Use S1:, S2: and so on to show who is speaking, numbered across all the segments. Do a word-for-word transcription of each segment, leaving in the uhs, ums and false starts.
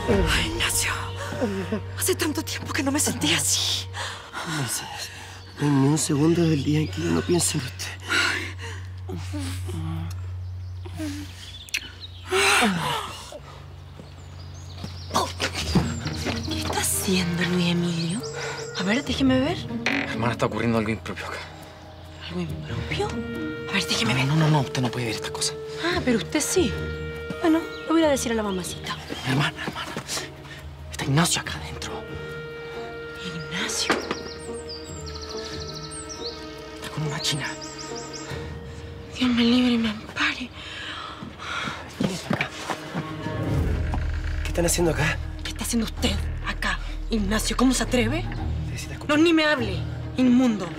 S1: Ay, Ignacio. Hace tanto tiempo que no me sentía así.
S2: No hay ni un segundo del día en que yo no piense en usted.
S1: ¿Qué está haciendo Luis Emilio? A ver, déjeme ver.
S3: Hermana, está ocurriendo algo impropio acá.
S1: ¿Algo impropio? A ver, déjeme ver.
S3: No, no, no, usted no puede ver estas cosas.
S1: Ah, pero usted sí. Bueno, lo voy a decir a la mamacita.
S3: Hermana, hermana. Está Ignacio acá adentro.
S1: Ignacio.
S3: Está con una china.
S1: Dios me libre y me ampare.
S3: ¿Quién está acá?
S2: ¿Qué están haciendo acá?
S1: ¿Qué está haciendo usted acá? Ignacio, ¿cómo se atreve? No, ni me hable. Inmundo.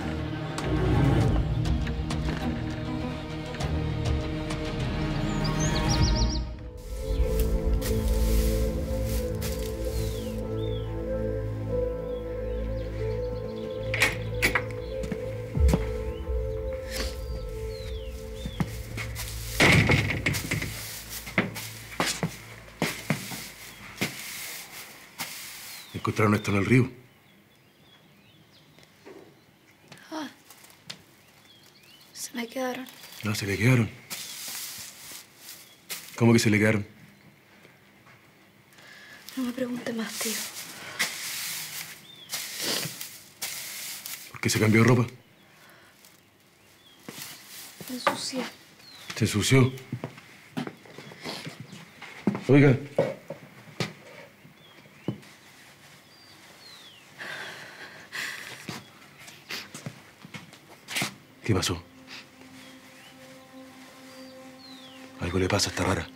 S4: Encontraron esto en el río.
S5: Ah, se me quedaron.
S4: No, se le quedaron. ¿Cómo que se le quedaron?
S5: No me pregunte más, tío.
S4: ¿Por qué se cambió de ropa?
S5: Me ensucié.
S4: Se ensució. Oiga. ¿Qué pasó? Algo le pasa, está rara.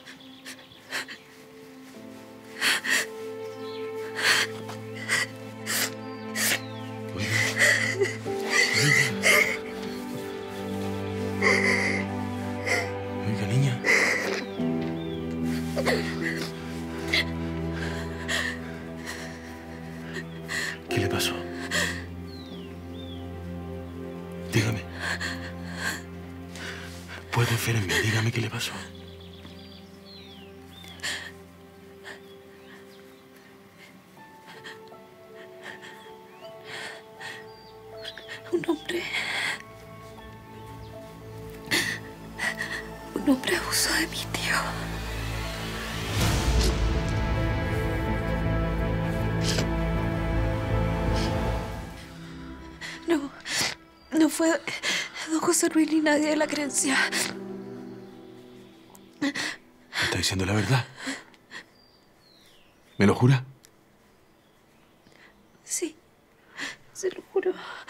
S4: Oiga. Oiga. Oiga, niña. ¿Qué le pasó? Dígame. Puede confiar en mí. Dígame qué le pasó.
S5: Un hombre... Un hombre abusó de mi tío. No, no fue don José Luis ni nadie de la creencia.
S4: ¿Me está diciendo la verdad? ¿Me lo jura?
S5: Sí, se lo juro.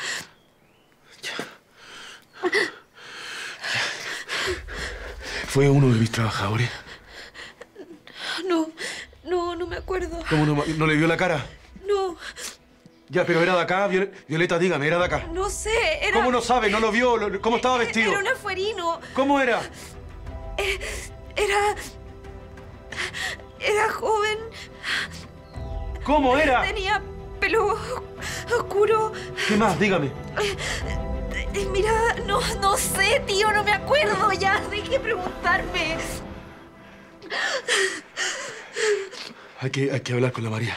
S4: ¿Fue uno de mis trabajadores?
S5: No, no, no me acuerdo.
S4: ¿Cómo no, no le vio la cara?
S5: No,
S4: Ya, pero era de acá. Viol- Violeta, dígame, era de acá.
S5: no sé, era...
S4: ¿Cómo no sabe? ¿No lo vio? Lo- ¿Cómo estaba vestido?
S5: Era un afuerino.
S4: ¿Cómo era?
S5: Era... Era joven.
S4: ¿Cómo era?
S5: Tenía pelo oscuro.
S4: ¿Qué más? Dígame.
S5: Eh, Mira, no, no sé, tío, no me acuerdo ya. Deje de preguntarme.
S4: Hay que, hay que hablar con la María.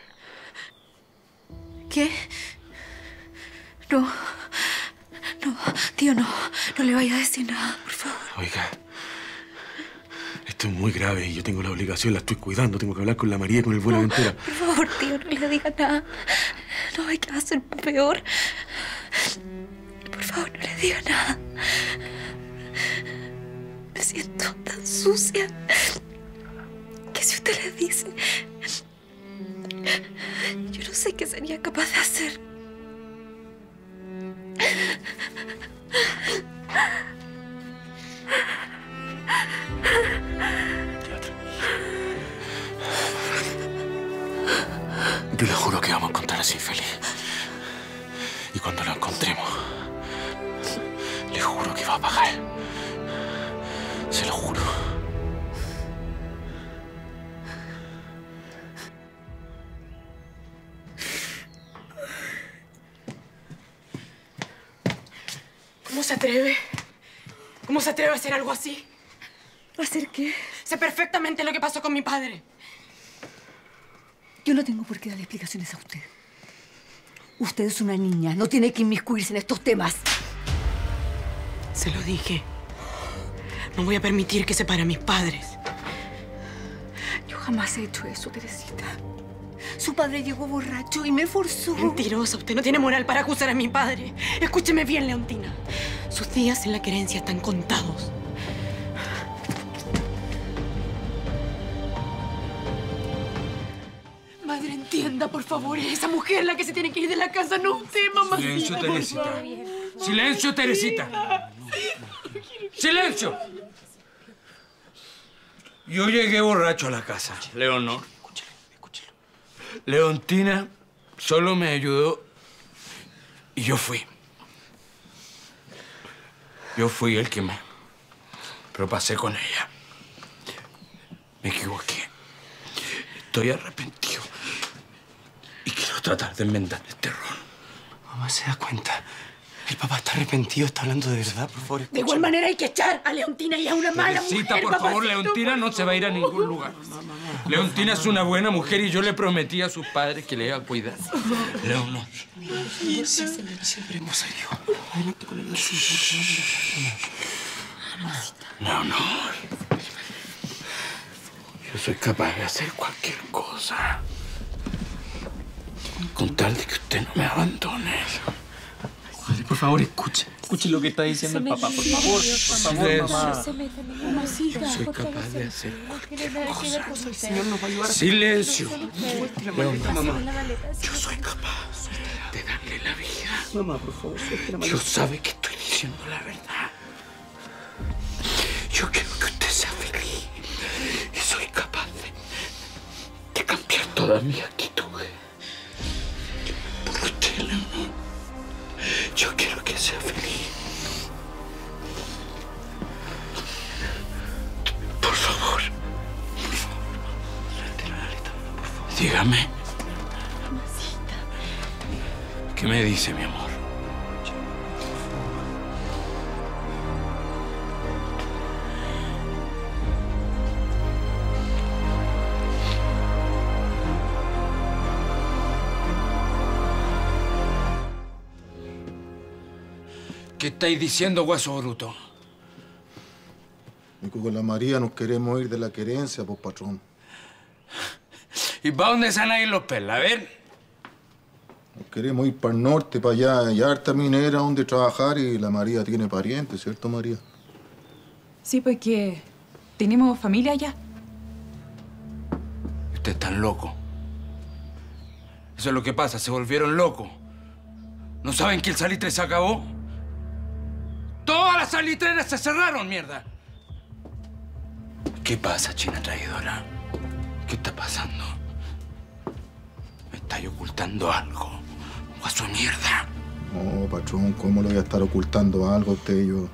S5: ¿Qué? No, no, tío, no. No le vaya a decir nada, por favor.
S4: Oiga, esto es muy grave y yo tengo la obligación, la estoy cuidando. Tengo que hablar con la María y con el Buenaventura.
S5: Por favor, tío, no le diga nada. No, hay que hacer peor. Por favor, no le diga nada. Me siento tan sucia que si usted le dice, yo no sé qué sería capaz de hacer.
S4: Ya, tranquila. Yo le juro que vamos a encontrar a ese infeliz. Y cuando lo encontremos, le juro que va a pagar. Se lo juro.
S1: ¿Cómo se atreve? ¿Cómo se atreve a hacer algo así?
S5: ¿Hacer qué?
S1: Sé perfectamente lo que pasó con mi padre.
S5: Yo no tengo por qué darle explicaciones a usted. Usted es una niña, no tiene que inmiscuirse en estos temas.
S1: Se lo dije. No voy a permitir que separe a mis padres.
S5: Yo jamás he hecho eso, Teresita. Su padre llegó borracho y me forzó.
S1: Mentirosa, usted no tiene moral para acusar a mi padre. Escúcheme bien, Leontina. Sus días en la querencia están contados. Madre, entienda, por favor. Es esa mujer la que se tiene que ir de la casa, no usted, mamá.
S6: Silencio, Teresita. Silencio, Teresita. ¡Silencio! Yo llegué borracho a la casa, Leonor.
S3: Escúchalo, escúchalo.
S6: Leontina solo me ayudó y yo fui. Yo fui el que me... Pero pasé con ella. Me equivoqué. Estoy arrepentido. Y quiero tratar de enmendar este error.
S3: Mamá, ¿se da cuenta? El papá está arrepentido, está hablando de verdad, por favor.
S1: De igual manera hay que echar a Leontina y a una mala mujer.
S6: Teresita, por favor, Leontina no se va a ir a ningún lugar. Leontina es una buena mujer y yo le prometí a sus padres que le iba a cuidar. Leonor.
S3: Siempre hemos salido. Adelante con el
S6: Leonor. Yo soy capaz de hacer cualquier cosa. Con tal de que usted no me abandone.
S3: Padre, por favor, escuche. Escuche lo que está diciendo el papá, por favor. Por favor, mamá.
S6: Yo soy capaz de hacer cualquier cosa.
S3: El Señor nos va a ayudar.
S6: Silencio.
S3: Leonor, mamá.
S6: Yo soy capaz de darle la vida.
S3: Mamá, por favor, suelte la mano.
S6: Dios sabe que estoy diciendo la verdad. Yo quiero que usted sea feliz. Y soy capaz de, de cambiar todas mis actitudes. Por usted, Leonor. Yo quiero que sea feliz. Por favor. Por favor. Por favor. Dígame. ¿Qué me dice, mi amor? ¿Qué estáis diciendo, hueso bruto?
S7: Y con la María nos queremos ir de la querencia, pues, patrón.
S6: ¿Y para dónde se van a ir los pelas? A ver.
S7: Nos queremos ir para el norte, para allá. Hay harta minera donde trabajar y la María tiene parientes, ¿cierto, María?
S8: Sí, porque tenemos familia allá.
S6: Ustedes están locos. Eso es lo que pasa, se volvieron locos. ¿No saben que el salitre se acabó? ¡Todas las salitreras se cerraron, mierda! ¿Qué pasa, china traidora? ¿Qué está pasando? ¿Me estáis ocultando algo? ¡Guaso de mierda!
S7: No, patrón, ¿cómo le voy a estar ocultando algo a usted y yo?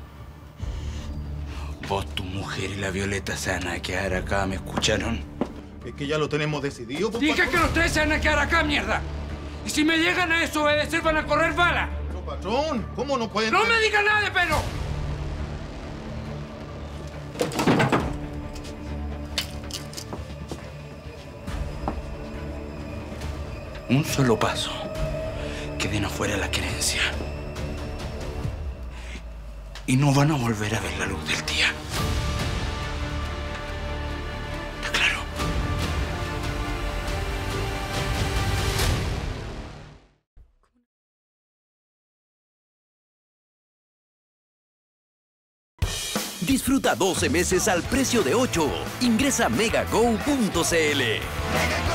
S6: Vos, tu mujer y la Violeta se van a quedar acá, ¿me escucharon?
S7: Es que ya lo tenemos decidido, pues,
S6: Dije
S7: patrón.
S6: que los tres se van a quedar acá, mierda. Y si me llegan a desobedecer, van a correr balas.
S7: Pero, patrón, ¿cómo no pueden...?
S6: ¡No me digan nada de pelo! Un solo paso. Queden afuera la querencia. Y no van a volver a ver la luz del día. ¿Está claro?
S9: Disfruta doce meses al precio de ocho. Ingresa a megago punto cl.